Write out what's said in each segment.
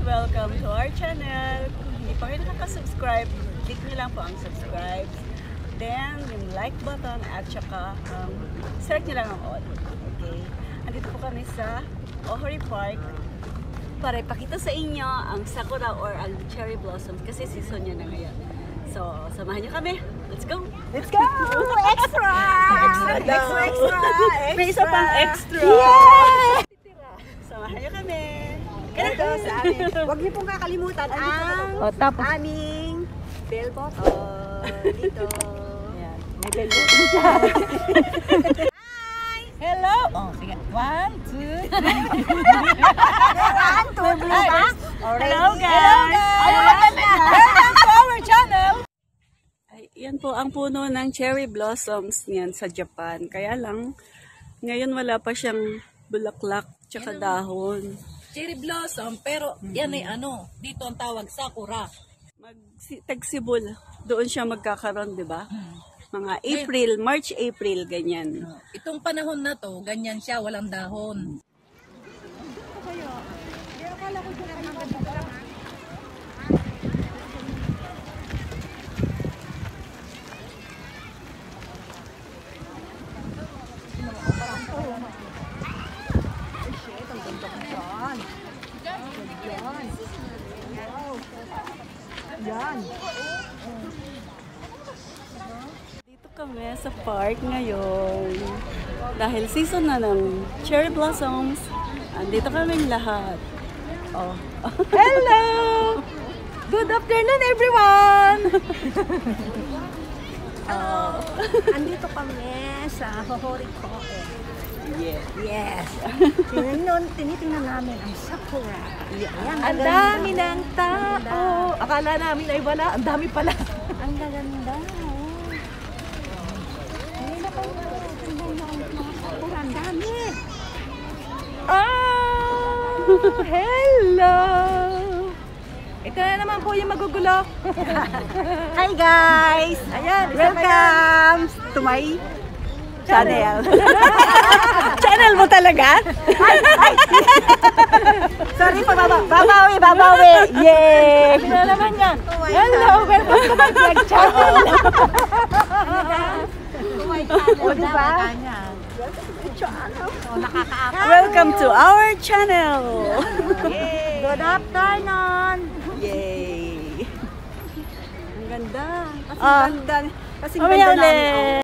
Welcome to our channel. Kung hindi pa kayo nakaka-subscribe, click nyo lang po ang subscribe. Then, yung like button at saka select nyo lang ang all. Okay? Andito po kami sa Ohori Park para ipakita sa inyo ang sakura or ang cherry blossoms kasi season niya na ngayon. So, samahan nyo kami. Let's go! Let's go! Extra! Extra! May isa pang extra! Yeah! Samahan nyo kami! Ito sa amin. Huwag niyo pong kakalimutan ang aming bell button dito. Ayan. May bell button siya. Hi! Hello! Oh, sige. 1, 2, 3. 1, 2, 3 ba? Hello guys! Welcome to our channel! Ay, yan po ang puno ng cherry blossoms niyan sa Japan. Kaya lang, ngayon wala pa siyang bulaklak tsaka dahon. Cherry blossom, pero yan ay dito ang tawag sakura. Tagsibol, doon siya magkakaroon, di ba? Mga April, March, April, ganyan. Itong panahon na to, ganyan siya, walang dahon. Yan. Dito kami sa park ngayon. Dahil season na ng cherry blossoms, andito kaming lahat. Oh. Hello! Good afternoon, everyone! Andito kami sa Ohori Park. Yeah. Yes. Tinitingnan namin ang sakura. Ayan, Ang dami ng tao. Akala namin ay wala, ang dami pala. Ang gaganda. Hindi na kayo. Tingnan mo ang mga sakura. Ang dami. Hello! Ito na naman po yung magugulo. Hi guys! Ayan, Welcome to my channel. Channel mo talaga? Sorry pa, babawi. Yay! Ito na naman yan. Hello, welcome to my vlog channel. O, diba? Welcome to our channel! Good afternoon! Yay! Ang ganda. Kasing Mamaya ganda namin. ulit!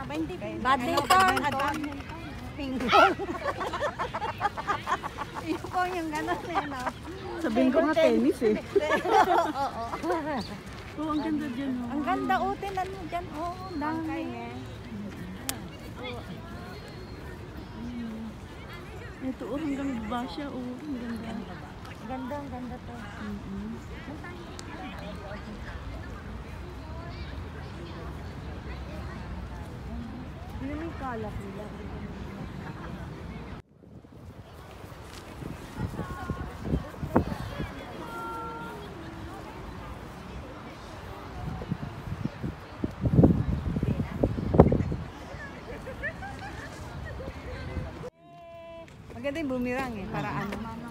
Badminton. Ping-pong. Yung po yung gano'n eh, no? Sabihin ko nga tennis eh. Oo. Oo, ang ganda dyan. Oh. Ang ganda, tinan mo dyan. Oo, dami. Ito, oh, hanggang baba siya. Oh, ang ganda. Ang ganda to. Hindi may kalak nila. Maganda yung bumirang eh, para ano.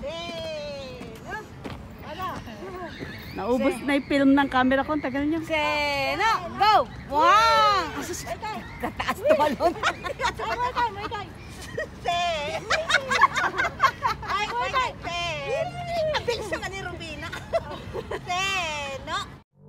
Naubos na yung film ng camera ko. Ang tagal niya. Seno, go! Wow! Kataas to balon. Bilis naman ni Rubina. Seno!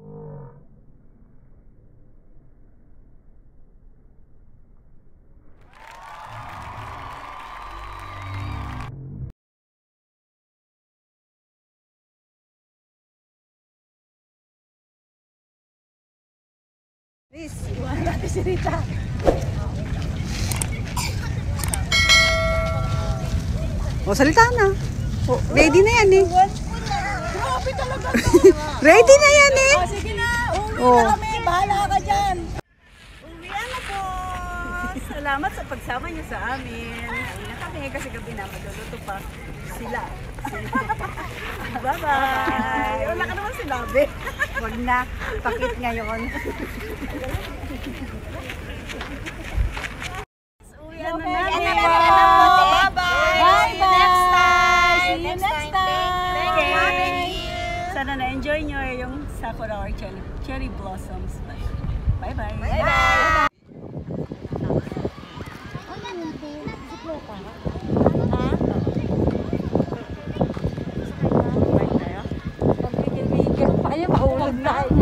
Please, iwan natin si Rita. O, salita na. O, ready na yan eh. Grabe talaga to. Ready na yan eh. Sige na, uwi Oh. na kami. Bahala ka dyan. Uwi na po. Salamat sa pagsama niyo sa amin. Uwi na kami kasi gabi na magluluto pa sila. Bye-bye. Wala ka naman sinabi. Wag na, pakit ngayon. Uwi na namin. Bye-bye. Next time. See you next time. Okay. Sana na-enjoy nyo yung Sakura or cherry blossoms. Bye-bye. Bye-bye. Ayaw, mahulog na.